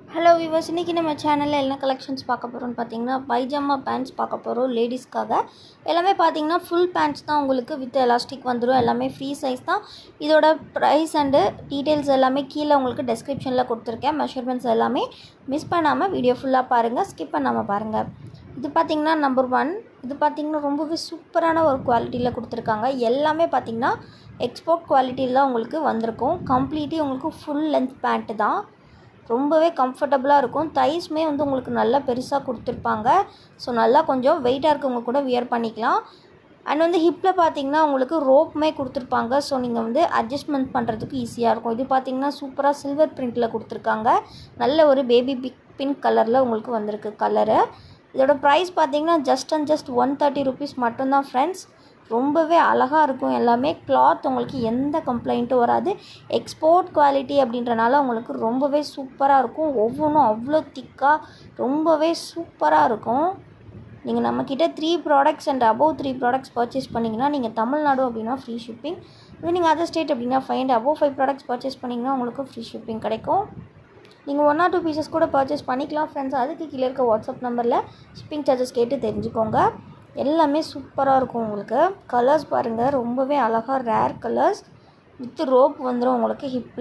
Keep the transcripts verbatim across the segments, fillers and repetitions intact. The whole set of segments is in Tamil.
ஹலோ வியூவர்ஸ், இன்றைக்கி நம்ம சேனலில் என்ன கலெக்ஷன்ஸ் பார்க்க போகிறோம்னு பார்த்தீங்கன்னா பைஜாமா பேண்ட்ஸ் பார்க்க போகிறோம். லேடிஸ்க்காக எல்லாமே பார்த்தீங்கன்னா ஃபுல் பேண்ட்ஸ் தான், உங்களுக்கு வித் எலாஸ்டிக் வந்துடும். எல்லாமே ஃப்ரீ சைஸ் தான். இதோட ப்ரைஸ் அண்டு டீட்டெயில்ஸ் எல்லாமே கீழே உங்களுக்கு டெஸ்கிரிப்ஷனில் கொடுத்துருக்கேன். மெஷர்மெண்ட்ஸ் எல்லாமே மிஸ் பண்ணாமல் வீடியோ ஃபுல்லாக பாருங்கள், ஸ்கிப் பண்ணாமல் பாருங்கள். இது பார்த்திங்கன்னா நம்பர் ஒன். இது பார்த்திங்கன்னா ரொம்பவே சூப்பரான ஒரு குவாலிட்டியில் கொடுத்துருக்காங்க. எல்லாமே பார்த்திங்கன்னா எக்ஸ்போர்ட் குவாலிட்டியில் தான் உங்களுக்கு வந்திருக்கும். கம்ப்ளீட்லி உங்களுக்கு ஃபுல் லென்த் பேண்ட்டு தான். ரொம்பவே கம்ஃபர்டபுளாக இருக்கும். தைஸ்மே வந்து உங்களுக்கு நல்லா பெருசாக கொடுத்துருப்பாங்க. ஸோ நல்லா கொஞ்சம் வெயிட்டாக இருக்கவங்க கூட வியர் பண்ணிக்கலாம். அண்ட் வந்து ஹிப்பில் பார்த்திங்கன்னா உங்களுக்கு ரோப்புமே கொடுத்துருப்பாங்க. ஸோ நீங்கள் வந்து அட்ஜஸ்ட்மெண்ட் பண்ணுறதுக்கு ஈஸியாக இருக்கும். இது பார்த்திங்கன்னா சூப்பராக சில்வர் பிரிண்ட்டில் கொடுத்துருக்காங்க. நல்ல ஒரு பேபி பிக் பிங்க் கலரில் உங்களுக்கு வந்திருக்கு கலரு. இதோட ப்ரைஸ் பார்த்திங்கன்னா just and just one thirty rupees மட்டும்தான் ஃப்ரெண்ட்ஸ். ரொம்பவே அழகாக இருக்கும். எல்லாமே கிளாத் உங்களுக்கு எந்த கம்ப்ளைண்ட்டும் வராது. எக்ஸ்போர்ட் குவாலிட்டி அப்படின்றனால உங்களுக்கு ரொம்பவே சூப்பராக இருக்கும். ஒவ்வொன்றும் அவ்வளோ திக்காக ரொம்பவே சூப்பராக இருக்கும். நீங்கள் நம்மக்கிட்ட three products and above three products purchase பண்ணிங்கன்னா நீங்கள் தமிழ்நாடு அப்படின்னா ஃப்ரீ ஷிப்பிங். இது நீங்கள் அதர் ஸ்டேட் அப்படின்னா five and above five products purchase பண்ணிங்கன்னா உங்களுக்கு ஃப்ரீ ஷிப்பிங் கிடைக்கும். நீங்கள் ஒன் ஆர் டூ பீசஸ் கூட பர்ச்சேஸ் பண்ணிக்கலாம் ஃப்ரெண்ட்ஸ். அதுக்கு கீழே இருக்க வாட்ஸ்அப் நம்பரில் ஷிப்பிங் சார்ஜஸ் கேட்டு தெரிஞ்சுக்கோங்க. எல்லாமே சூப்பராக இருக்கும். உங்களுக்கு கலர்ஸ் பாருங்கள், ரொம்பவே அழகாக ரேர் கலர்ஸ் வித் ரோப் வந்துடும் உங்களுக்கு ஹிப்பில்.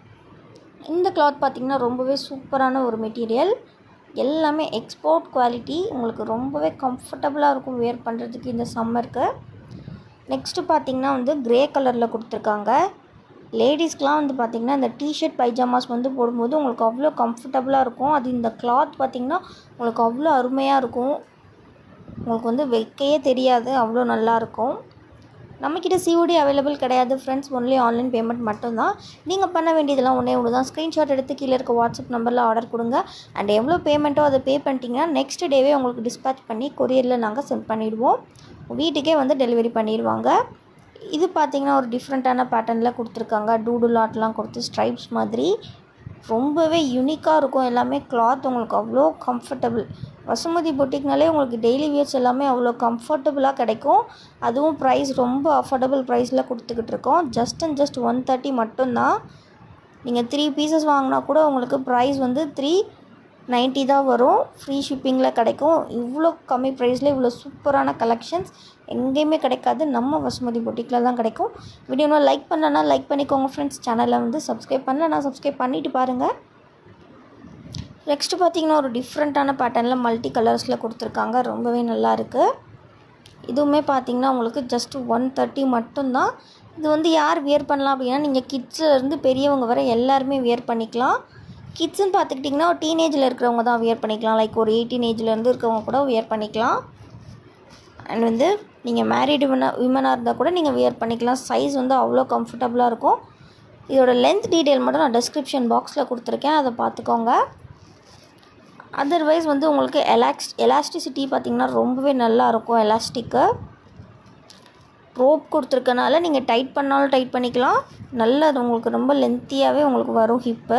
இந்த கிளாத் பார்த்திங்கன்னா ரொம்பவே சூப்பரான ஒரு மெட்டீரியல். எல்லாமே எக்ஸ்போர்ட் குவாலிட்டி. உங்களுக்கு ரொம்பவே கம்ஃபர்டபுளாக இருக்கும் வேர் பண்ணுறதுக்கு இந்த சம்மருக்கு. நெக்ஸ்ட்டு பார்த்திங்கன்னா வந்து க்ரே கலரில் கொடுத்துருக்காங்க. லேடிஸ்க்கெலாம் வந்து பார்த்திங்கன்னா இந்த டிஷர்ட் பைஜாமாஸ் வந்து போடும்போது உங்களுக்கு அவ்வளோ கம்ஃபர்டபுளாக இருக்கும். அது இந்த கிளாத் பார்த்திங்கன்னா உங்களுக்கு அவ்வளோ அருமையாக இருக்கும். உங்களுக்கு வந்து வைக்கையே தெரியாது, அவ்வளோ நல்லாயிருக்கும். நம்மக்கிட்ட சிஓடி அவைலபிள் கிடையாது ஃப்ரெண்ட்ஸ். ஒன்லி ஆன்லைன் பேமெண்ட் மட்டும்தான். நீங்கள் பண்ண வேண்டியதெல்லாம் ஒன்றே ஒன்று தான். ஸ்க்ரீன்ஷாட் எடுத்து கீழே இருக்க வாட்ஸ்அப் நம்பரில் ஆர்டர் கொடுங்க. அண்ட் எவ்வளோ பேமெண்ட்டோ அதை பே பண்ணிட்டீங்கன்னா நெக்ஸ்ட் டேவே உங்களுக்கு டிஸ்பேச் பண்ணி கொரியரில் நாங்கள் சென்ட் பண்ணிவிடுவோம். வீட்டுக்கே வந்து டெலிவரி பண்ணிடுவாங்க. இது பார்த்திங்கன்னா ஒரு டிஃப்ரெண்ட்டான பேட்டர்னில் கொடுத்துருக்காங்க. டூடுல் ஆர்ட்லாம் கொடுத்து ஸ்ட்ரைப்ஸ் மாதிரி ரொம்பவே யூனிக்காக இருக்கும். எல்லாமே கிளாத் உங்களுக்கு அவ்வளோ கம்ஃபர்டபுள். வசுமதி பொட்டிக்னாலே உங்களுக்கு டெய்லி வியர்ஸ் எல்லாமே அவ்வளோ கம்ஃபர்டபுளாக கிடைக்கும். அதுவும் ப்ரைஸ் ரொம்ப அஃபோர்டபுள் ப்ரைஸில் கொடுத்துக்கிட்டு இருக்கோம். Just and just one thirty மட்டும்தான். நீங்கள் த்ரீ பீசஸ் வாங்கினா கூட உங்களுக்கு ப்ரைஸ் வந்து த்ரீ நைன்ட்டி தான் வரும். ஃப்ரீ ஷிப்பிங்கில் கிடைக்கும். இவ்வளோ கம்மி ப்ரைஸில் இவ்வளோ சூப்பரான கலெக்ஷன்ஸ் எங்கேயுமே கிடைக்காது. நம்ம வசுமதி பொட்டிக்கில் தான் கிடைக்கும். வீடியோனா லைக் பண்ணலன்னா லைக் பண்ணிக்கோங்க ஃப்ரெண்ட்ஸ். சேனலை வந்து சப்ஸ்கிரைப் பண்ணலன்னா சப்ஸ்கிரைப் பண்ணிவிட்டு பாருங்கள். நெக்ஸ்ட்டு பார்த்திங்கன்னா ஒரு டிஃப்ரெண்ட்டான பேட்டர்னில் மல்டி கலர்ஸில் கொடுத்துருக்காங்க. ரொம்பவே நல்லாயிருக்கு. இதுவுமே பார்த்திங்கன்னா உங்களுக்கு ஜஸ்ட் ஒன் தேர்ட்டி மட்டும்தான். இது வந்து யார் வியர் பண்ணலாம் அப்படின்னா நீங்கள் கிட்ஸ்லேருந்து பெரியவங்க வரை எல்லாருமே வியர் பண்ணிக்கலாம். கிட்ஸுன்னு பார்த்துக்கிட்டிங்கன்னா ஒரு டீனேஜில் இருக்கிறவங்க தான் வியர் பண்ணிக்கலாம். லைக் ஒரு எயிட்டீன் ஏஜ்லேருந்து இருக்கிறவங்க கூட வியர் பண்ணிக்கலாம். அண்ட் வந்து நீங்கள் மேரிடு விமனா விமனாக இருந்தால் கூட நீங்கள் வியர் பண்ணிக்கலாம். சைஸ் வந்து அவ்வளோ கம்ஃபர்டபுளாக இருக்கும். இதோட லென்த் டீட்டெயில் மட்டும் நான் டிஸ்கிரிப்ஷன் பாக்ஸில் கொடுத்துருக்கேன், அதை பார்த்துக்கோங்க. அதர்வைஸ் வந்து உங்களுக்கு எலாக்ஸ் எலாஸ்டிசிட்டி பார்த்திங்கன்னா ரொம்பவே நல்லாயிருக்கும். எலாஸ்டிக்கு ரோப் கொடுத்துருக்கனால நீங்கள் டைட் பண்ணாலும் டைட் பண்ணிக்கலாம். நல்லா அது உங்களுக்கு ரொம்ப லென்த்தியாகவே உங்களுக்கு வரும் ஹிப்பு.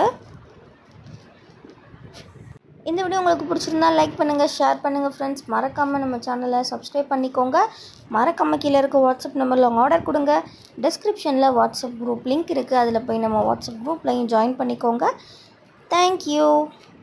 இந்த வீடியோ உங்களுக்கு பிடிச்சிருந்தா லைக் பண்ணுங்கள், ஷேர் பண்ணுங்கள் ஃப்ரெண்ட்ஸ். மறக்காமல் நம்ம சேனலை சப்ஸ்கிரைப் பண்ணிக்கோங்க. மறக்காமல் கீழே இருக்க வாட்ஸ்அப் நம்பரில் ஆர்டர் கொடுங்க. டிஸ்கிரிப்ஷனில் வாட்ஸ்அப் குரூப் லிங்க் இருக்குது, அதில் போய் நம்ம வாட்ஸ்அப் குரூப்லையும் ஜாயின் பண்ணிக்கோங்க. தேங்க்யூ.